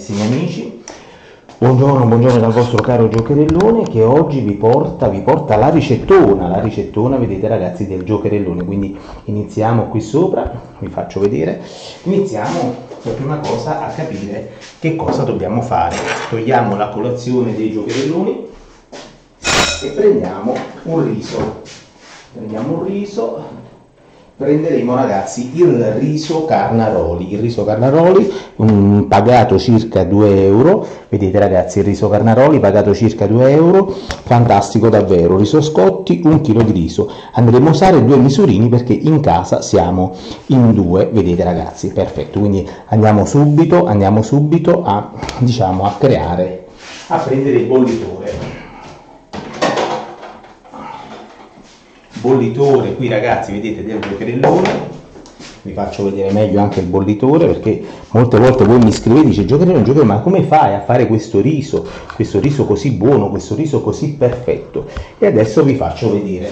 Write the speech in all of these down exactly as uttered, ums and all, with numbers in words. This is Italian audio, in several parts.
carissimi amici, buongiorno, buongiorno dal vostro caro giocherellone che oggi vi porta, vi porta la ricettona, la ricettona, vedete ragazzi, del giocherellone. Quindi iniziamo qui sopra, vi faccio vedere, iniziamo per prima cosa a capire che cosa dobbiamo fare. Togliamo la colazione dei giocherelloni e prendiamo un riso, prendiamo un riso. Prenderemo ragazzi il riso Carnaroli, il riso Carnaroli um, pagato circa due euro, vedete ragazzi il riso Carnaroli pagato circa due euro, fantastico davvero, riso Scotti, un chilo di riso, andremo a usare due misurini perché in casa siamo in due, vedete ragazzi, perfetto, quindi andiamo subito, andiamo subito a, diciamo, a creare, a prendere il bollitore. Bollitore qui ragazzi, vedete, del giocherellone. Vi faccio vedere meglio anche il bollitore perché molte volte voi mi scrivete, dice giocherellone, giocherellone, ma come fai a fare questo riso, questo riso così buono, questo riso così perfetto? E adesso vi faccio vedere.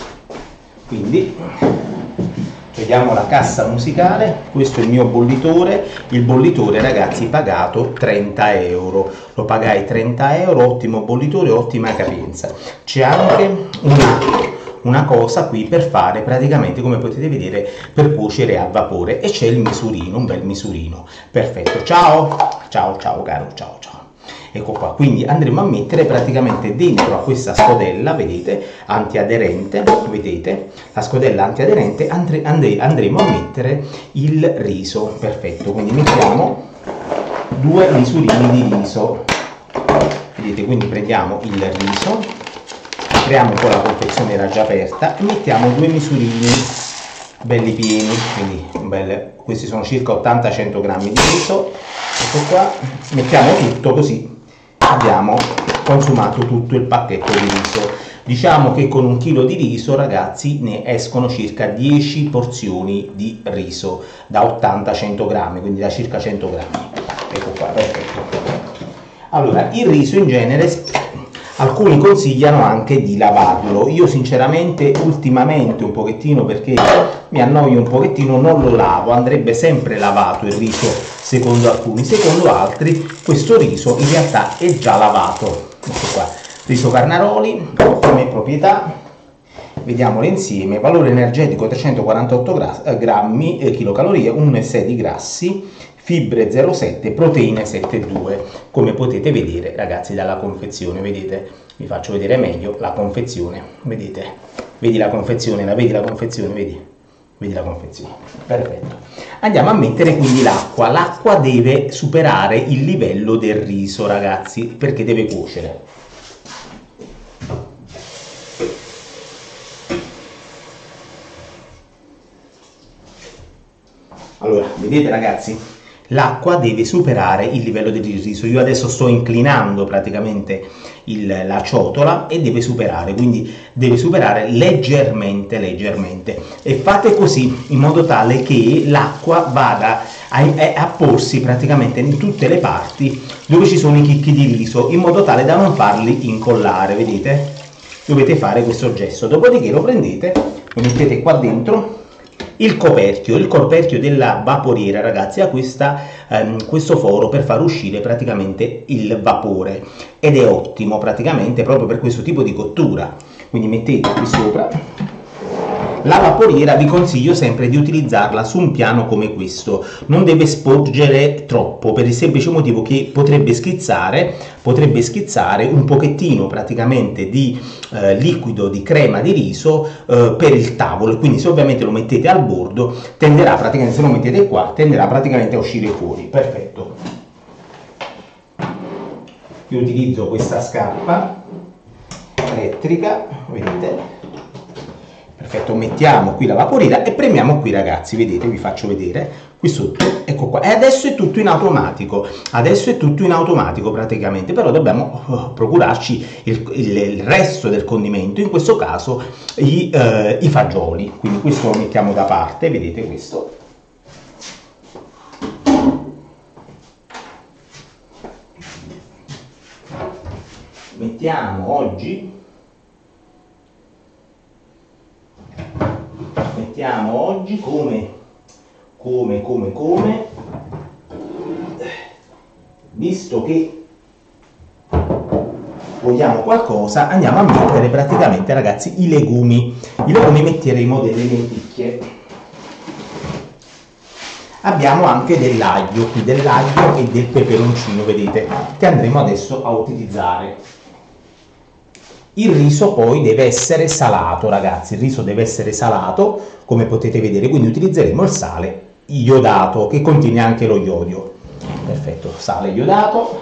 Quindi vediamo la cassa musicale, questo è il mio bollitore, il bollitore ragazzi pagato trenta euro, lo pagai trenta euro, ottimo bollitore, ottima capienza. C'è anche una una cosa qui per fare praticamente, come potete vedere, per cuocere a vapore, e c'è il misurino, un bel misurino, perfetto. Ciao ciao ciao caro, ciao ciao, ecco qua. Quindi andremo a mettere praticamente dentro a questa scodella, vedete, antiaderente, vedete la scodella antiaderente, andre, andre, andremo a mettere il riso, perfetto. Quindi mettiamo due misurini di riso, vedete, quindi prendiamo il riso, apriamo un po', la confezione era già aperta, e mettiamo due misurini belli pieni, quindi un bel, questi sono circa ottanta cento grammi di riso, ecco qua, mettiamo tutto, così abbiamo consumato tutto il pacchetto di riso. Diciamo che con un chilo di riso ragazzi ne escono circa dieci porzioni di riso da ottanta cento grammi, quindi da circa cento grammi, ecco qua, perfetto. Allora, il riso in genere alcuni consigliano anche di lavarlo, io sinceramente ultimamente un pochettino, perché mi annoio un pochettino, non lo lavo, andrebbe sempre lavato il riso secondo alcuni, secondo altri questo riso in realtà è già lavato. Ecco qua, riso Carnaroli, come proprietà, vediamole insieme: valore energetico trecentoquarantotto grammi, eh, chilocalorie, uno virgola sei di grassi, fibre zero virgola sette, proteine sette virgola due, come potete vedere ragazzi dalla confezione, vedete, vi faccio vedere meglio la confezione, vedete, vedi la confezione, la vedi la confezione, vedi, vedi la confezione, perfetto. Andiamo a mettere quindi l'acqua, l'acqua deve superare il livello del riso ragazzi, perché deve cuocere. Allora, vedete ragazzi? L'acqua deve superare il livello del riso. Io adesso sto inclinando praticamente il, la ciotola e deve superare, quindi deve superare leggermente, leggermente. E fate così in modo tale che l'acqua vada a, a porsi praticamente in tutte le parti dove ci sono i chicchi di riso, in modo tale da non farli incollare, vedete? Dovete fare questo gesto. Dopodiché lo prendete, lo mettete qua dentro. Il coperchio, il coperchio della vaporiera ragazzi ha questa, um, questo foro per far uscire praticamente il vapore, ed è ottimo praticamente proprio per questo tipo di cottura. Quindi mettete qui sopra. La vaporiera vi consiglio sempre di utilizzarla su un piano come questo, non deve sporgere troppo, per il semplice motivo che potrebbe schizzare, potrebbe schizzare un pochettino praticamente di eh, liquido, di crema di riso eh, per il tavolo, quindi se ovviamente lo mettete al bordo tenderà praticamente, se lo mettete qua, tenderà praticamente a uscire fuori, perfetto. Io utilizzo questa scarpa elettrica, vedete? Perfetto, mettiamo qui la vaporiera e premiamo qui ragazzi, vedete, vi faccio vedere qui sotto, ecco qua, e adesso è tutto in automatico, adesso è tutto in automatico praticamente, però dobbiamo uh, procurarci il, il, il resto del condimento, in questo caso i, uh, i fagioli, quindi questo lo mettiamo da parte, vedete questo. Mettiamo oggi mettiamo oggi come come come come visto che vogliamo qualcosa, andiamo a mettere praticamente, ragazzi, i legumi. I legumi metteremo delle lenticchie. Abbiamo anche dell'aglio, qui dell'aglio e del peperoncino, vedete, che andremo adesso a utilizzare. Il riso poi deve essere salato, ragazzi, il riso deve essere salato, come potete vedere, quindi utilizzeremo il sale iodato, che contiene anche lo iodio. Perfetto, sale iodato.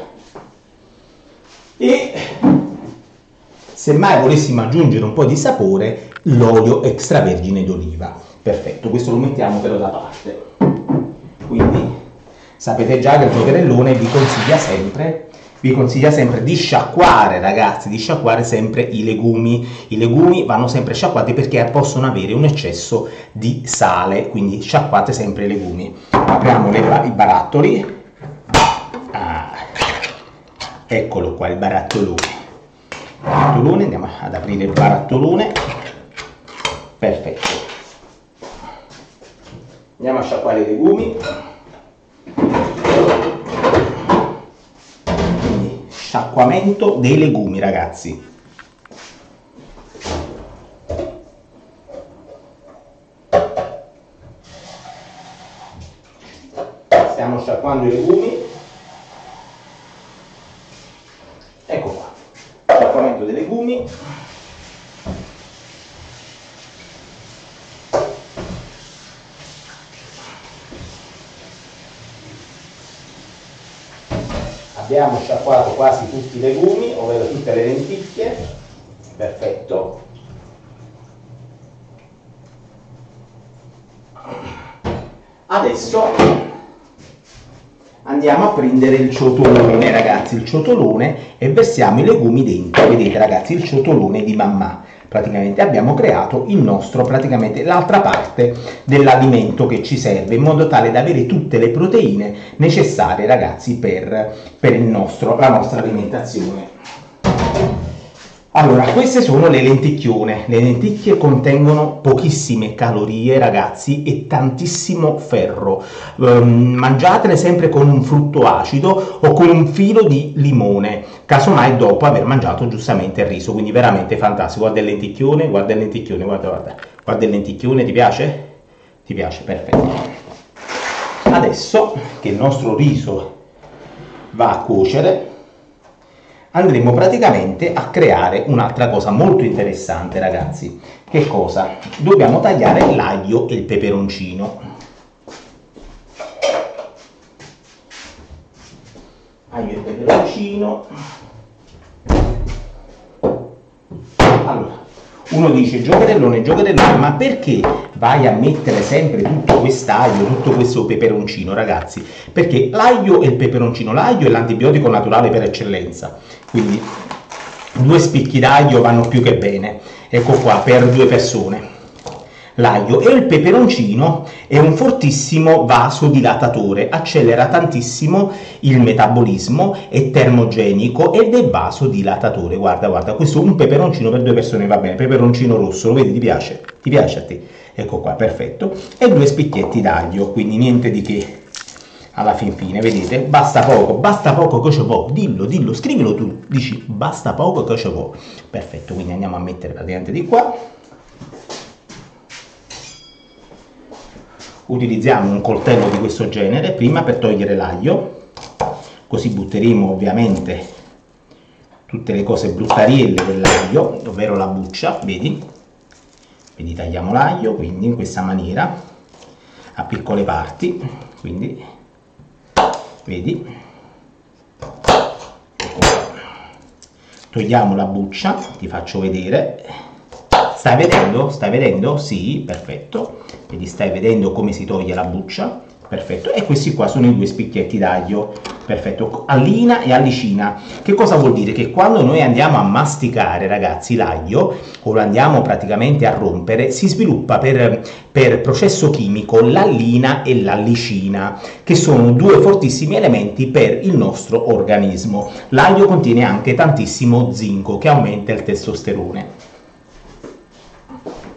E se mai volessimo aggiungere un po' di sapore, l'olio extravergine d'oliva. Perfetto, questo lo mettiamo però da parte. Quindi sapete già che il giocherellone vi consiglia sempre, vi consiglia sempre di sciacquare, ragazzi, di sciacquare sempre i legumi. I legumi vanno sempre sciacquati perché possono avere un eccesso di sale, quindi sciacquate sempre i legumi. Apriamo le, i barattoli. Ah, eccolo qua il barattolone. barattolone. Andiamo ad aprire il barattolone. Perfetto. Andiamo a sciacquare i legumi. Quindi sciacquamento dei legumi, ragazzi. Stiamo sciacquando i legumi. Ecco qua. Sciacquamento dei legumi. Abbiamo sciacquato quasi tutti i legumi, ovvero tutte le lenticchie. Perfetto. Adesso andiamo a prendere il ciotolone, ragazzi, il ciotolone, e versiamo i legumi dentro. Vedete, ragazzi, il ciotolone di mamma. Praticamente abbiamo creato il nostro, praticamente l'altra parte dell'alimento che ci serve, in modo tale da avere tutte le proteine necessarie, ragazzi, per, per il nostro, la nostra alimentazione. Allora, queste sono le lenticchione. Le lenticchie contengono pochissime calorie, ragazzi, e tantissimo ferro. Um, mangiatele sempre con un frutto acido o con un filo di limone, casomai dopo aver mangiato giustamente il riso. Quindi veramente fantastico. Guarda il lenticchione, guarda il lenticchione, guarda, guarda. Guarda il lenticchione, ti piace? Ti piace? Perfetto. Adesso che il nostro riso va a cuocere, andremo praticamente a creare un'altra cosa molto interessante, ragazzi. Che cosa? Dobbiamo tagliare l'aglio e il peperoncino. Aglio e peperoncino. Allora, uno dice: giocherellone, giocherellone, ma perché vai a mettere sempre tutto quest'aglio, tutto questo peperoncino, ragazzi? Perché l'aglio e il peperoncino, l'aglio è l'antibiotico naturale per eccellenza, quindi due spicchi d'aglio vanno più che bene. Ecco qua, per due persone. L'aglio e il peperoncino è un fortissimo vasodilatatore, accelera tantissimo il metabolismo, è termogenico ed è vasodilatatore. Guarda, guarda, questo un peperoncino per due persone va bene, peperoncino rosso, lo vedi, ti piace? Ti piace a te? Ecco qua, perfetto. E due spicchietti d'aglio, quindi niente di che alla fin fine, vedete? Basta poco, basta poco che ci può, dillo, dillo, scrivilo tu, dici basta poco che ci può. Perfetto, quindi andiamo a mettere praticamente di qua. Utilizziamo un coltello di questo genere prima per togliere l'aglio, così butteremo ovviamente tutte le cose bruttarielle dell'aglio, ovvero la buccia, vedi? Quindi tagliamo l'aglio, quindi in questa maniera, a piccole parti, quindi, vedi? Ecco qua. Togliamo la buccia, ti faccio vedere. Stai vedendo? Stai vedendo? Sì, perfetto. Vedi, stai vedendo come si toglie la buccia? Perfetto. E questi qua sono i due spicchietti d'aglio. Perfetto. Allina e allicina. Che cosa vuol dire? Che quando noi andiamo a masticare, ragazzi, l'aglio, o lo andiamo praticamente a rompere, si sviluppa per, per processo chimico l'allina e l'allicina, che sono due fortissimi elementi per il nostro organismo. L'aglio contiene anche tantissimo zinco, che aumenta il testosterone.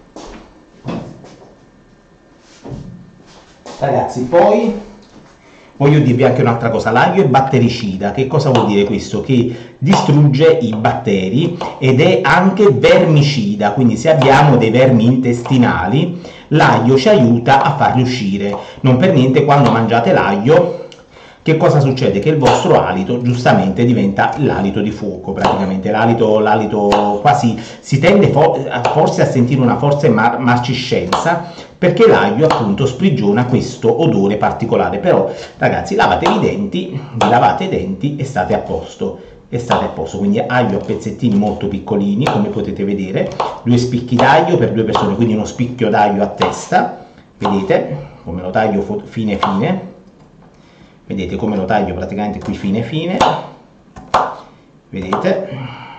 Ragazzi, poi Voglio dirvi anche un'altra cosa, l'aglio è battericida. Che cosa vuol dire questo? Che distrugge i batteri ed è anche vermicida, quindi se abbiamo dei vermi intestinali l'aglio ci aiuta a farli uscire. Non per niente quando mangiate l'aglio che cosa succede? Che il vostro alito giustamente diventa l'alito di fuoco, praticamente l'alito, l'alito quasi si tende for forse a sentire una forte mar marciscenza, perché l'aglio appunto sprigiona questo odore particolare. Però ragazzi, lavate i denti, vi lavate i denti e state a posto, e state a posto. Quindi aglio a pezzettini molto piccolini, come potete vedere, due spicchi d'aglio per due persone, quindi uno spicchio d'aglio a testa, vedete come lo taglio fine fine. Vedete come lo taglio praticamente qui fine fine, vedete?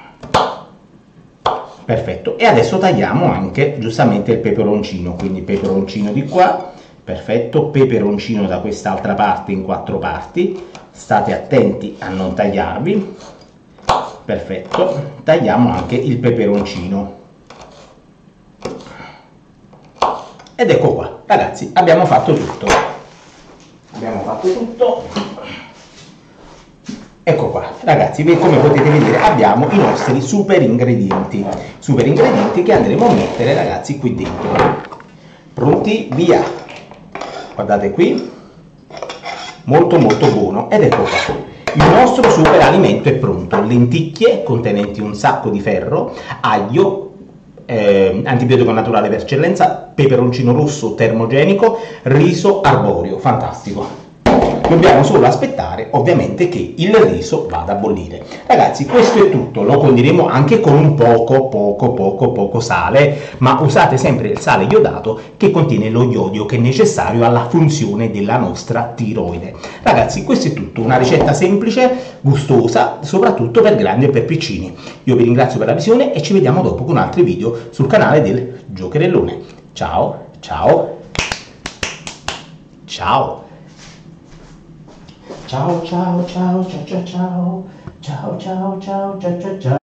Perfetto. E adesso tagliamo anche giustamente il peperoncino, quindi peperoncino di qua, perfetto, peperoncino da quest'altra parte in quattro parti, state attenti a non tagliarvi, perfetto, tagliamo anche il peperoncino. Ed ecco qua, ragazzi, abbiamo fatto tutto. Abbiamo fatto tutto, ecco qua ragazzi, come potete vedere abbiamo i nostri super ingredienti, super ingredienti che andremo a mettere ragazzi qui dentro. Pronti? Via! Guardate qui, molto molto buono. Ed ecco qua, il nostro super alimento è pronto: lenticchie contenenti un sacco di ferro, aglio, Eh, antibiotico naturale per eccellenza, peperoncino rosso termogenico, riso arborio, fantastico. Dobbiamo solo aspettare ovviamente che il riso vada a bollire. Ragazzi, questo è tutto, lo condiremo anche con un poco poco poco poco sale, ma usate sempre il sale iodato che contiene lo iodio che è necessario alla funzione della nostra tiroide. Ragazzi, questo è tutto, una ricetta semplice, gustosa, soprattutto per grandi e per piccini. Io vi ringrazio per la visione e ci vediamo dopo con altri video sul canale del Giocherellone. Ciao, ciao, ciao. Ciao ciao ciao ciao ciao ciao ciao ciao ciao ciao ciao ciao ciao.